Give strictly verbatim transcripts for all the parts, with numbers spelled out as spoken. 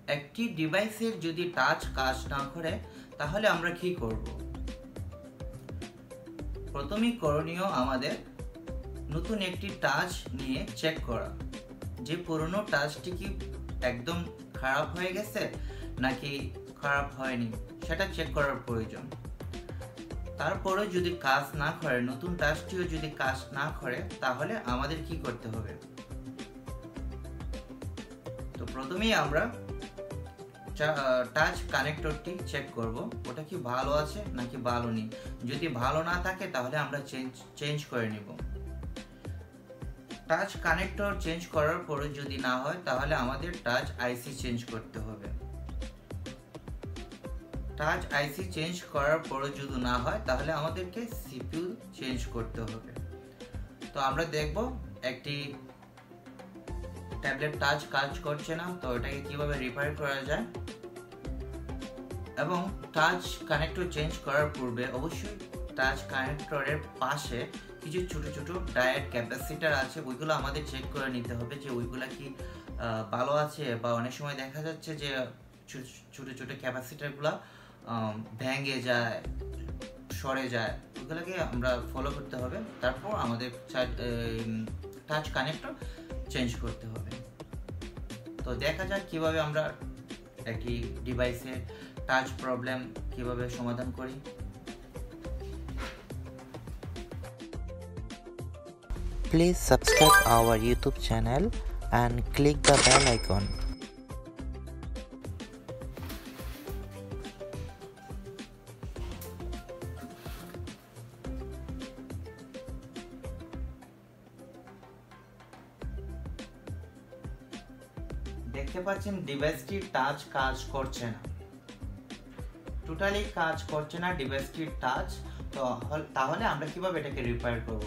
একটি ডিভাইসের যদি টাচ কাজ না করে তাহলে আমরা কি করব? প্রথমেই করণীয় আমাদের নতুন একটি টাচ নিয়ে চেক করা যে পুরনো টাচটি কি একদম খারাপ হয়ে গেছে নাকি খারাপ হয়নি, সেটা চেক করার প্রয়োজন। তারপরে যদি কাজ না করে, নতুন টাচটিও যদি কাজ না করে, তাহলে আমাদের কি করতে হবে? তো প্রথমেই আমরা টাচ কানেক্টরটি চেক করব, ওটা কি ভালো আছে নাকি ভালো নেই। যদি ভালো না থাকে তাহলে আমরা চেঞ্জ চেঞ্জ করে নিব। টাচ কানেক্টর চেঞ্জ করার পরে যদি না হয় তাহলে আমাদের টাচ আইসি চেঞ্জ করতে হবে। টাচ আইসি চেঞ্জ করার পরে যদি না হয় তাহলে আমাদেরকে সিপিইউ চেঞ্জ করতে হবে। তো আমরা দেখব একটি ট্যাবলেট টাচ কাজ করছে না, তো এটাকে কিভাবে রিপেয়ার করা যায়। এবং টাচ কানেক্টর চেঞ্জ করার পূর্বে অবশ্যই টাচ কানেক্টরের পাশে কিছু ছোট ছোট ডায়েট ক্যাপাসিটার আছে, ওইগুলো আমাদের চেক করে নিতে হবে যে ওইগুলা কি ভালো আছে, বা অনেক সময় দেখা যাচ্ছে যে ছোট ছোট ক্যাপাসিটারগুলো ভেঙে যায়, সরে যায়, ওইগুলোকে আমরা ফলো করতে হবে। তারপর আমাদের টাচ কানেক্টর চেঞ্জ করতে হবে। তো দেখা যাক কিভাবে আমরা একটি ডিভাইসের টাচ প্রবলেম কিভাবে সমাধান করি। Please subscribe our YouTube channel and click the bell icon. দেখতে পাচ্ছেন ডিভাইসটির টাচ কাজ করছে না, টোটালি কাজ করছে না ডিভাইসটির টাচ। তো তাহলে আমরা কিভাবে এটাকে রিপেয়ার করব?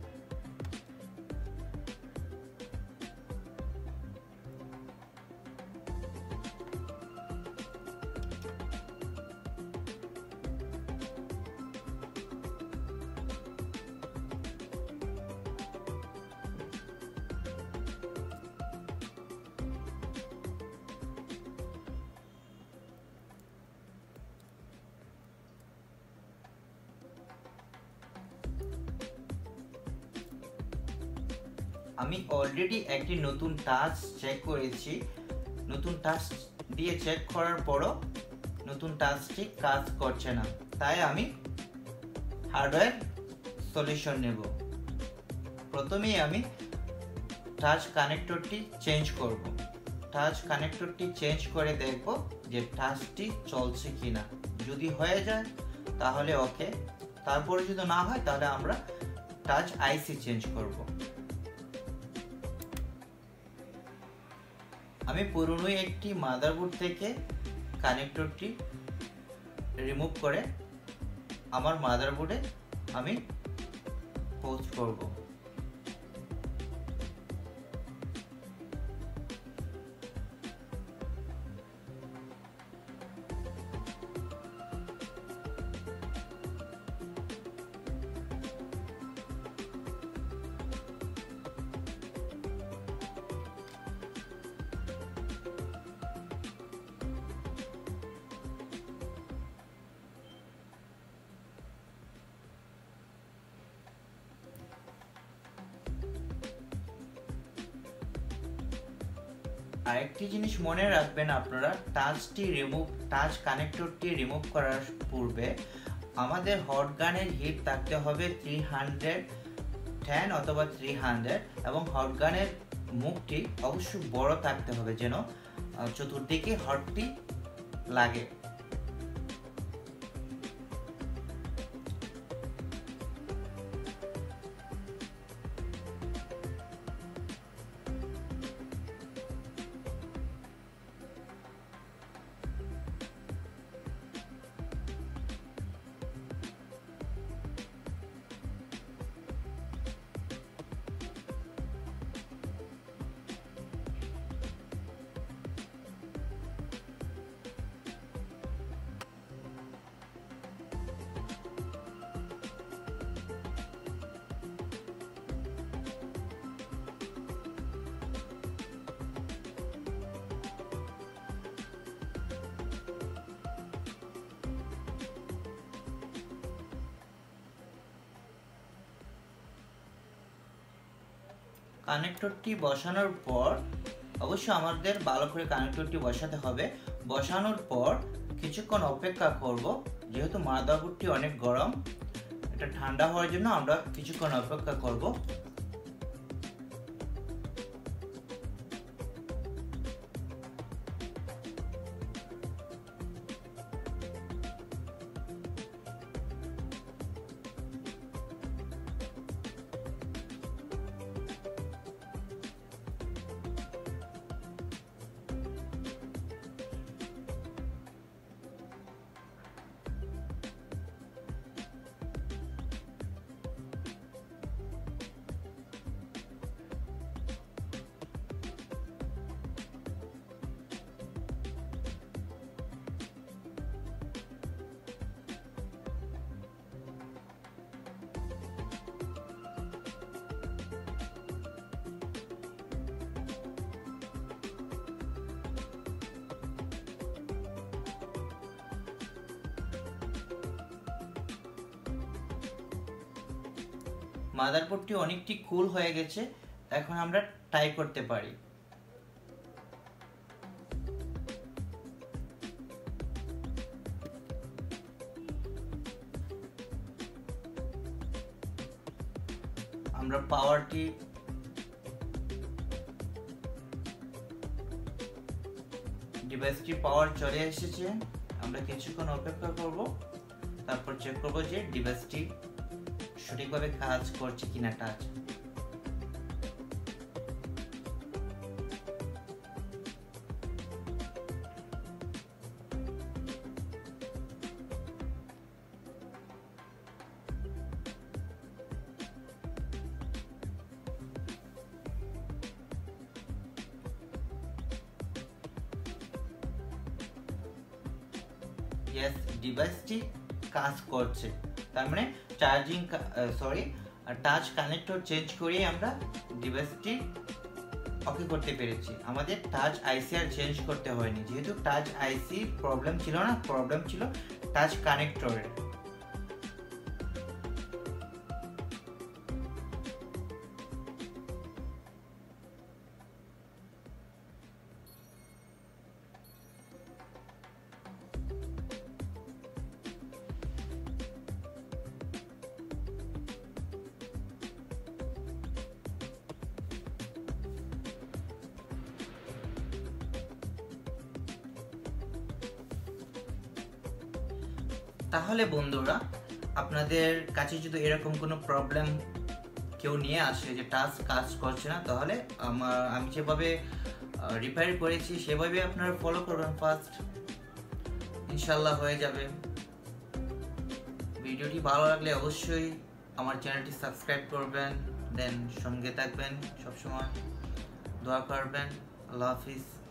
আমি অলরেডি একটি নতুন টাচ চেক করেছি। নতুন টাচ দিয়ে চেক করার পরও নতুন টাচটি কাজ করছে না, তাই আমি হার্ডওয়্যার সলিউশন নেব। প্রথমেই আমি টাচ কানেক্টরটি চেঞ্জ করব। টাচ কানেক্টরটি চেঞ্জ করে দেখব যে টাচটি চলছে কিনা। যদি হয়ে যায় তাহলে ওকে, তারপরে যদি না হয় তাহলে আমরা টাচ আইসি চেঞ্জ করব। আমি পুরনো একটি মাদারবোর্ড থেকে কানেক্টরটি রিমুভ করে আমার মাদারবোর্ডে আমি পোস্ট করব। আরেকটি জিনিস মনে রাখবেন আপনারা, টাচটি রিমুভ টাচ কানেক্টরটি রিমুভ করার পূর্বে আমাদের হট গানের হিট থাকতে হবে থ্রি হান্ড্রেড টেন অথবা থ্রি হান্ড্রেড, এবং হট গানের মুখটি অবশ্যই বড় থাকতে হবে যেন চতুর্দিকে হটটি লাগে। কানেক্টরটি বসানোর পর অবশ্যই আমাদের ভালো করে কানেক্টরটি বসাতে হবে। বসানোর পর কিছুক্ষণ অপেক্ষা করব, যেহেতু মাদারবোর্ডটি অনেক গরম, এটা ঠান্ডা হওয়ার জন্য আমরা কিছুক্ষণ অপেক্ষা করব। মাদারবোর্ডটি অনেকটি কুল হয়ে গেছে, এখন আমরা টাই করতে পারি। আমরা পাওয়ারটি ডিভাইসটি পাওয়ার চলে এসেছে, আমরা কিছুক্ষণ অপেক্ষা করব, তারপর চেক করব যে ডিভাইসটি সঠিকভাবে কাজ করছে কিনা টাচ। ইয়েস, ডিভাইসটি কাজ করছে, তার মানে charging sorry touch connector change করে আমরা ডিভাইসটি ওকে করতে পেরেছি। আমাদের টাচ আইসি আর চেঞ্জ করতে হয়নি, যেহেতু টাচ আইসি প্রবলেম ছিল না, প্রবলেম ছিল টাচ কানেক্টরের। তাহলে বন্ধুরা, আপনাদের কাছে যদি এরকম কোনো প্রবলেম কেউ নিয়ে আসে যে টাচ কাজ করছে না, তাহলে আমার আমি যেভাবে রিপেয়ার করেছি সেভাবে আপনারা ফলো করবেন, ফার্স্ট ইনশাল্লাহ হয়ে যাবে। ভিডিওটি ভালো লাগলে অবশ্যই আমার চ্যানেলটি সাবস্ক্রাইব করবেন, দেন সঙ্গে থাকবেন, সবসময় দোয়া করবেন। আল্লাহ হাফিজ।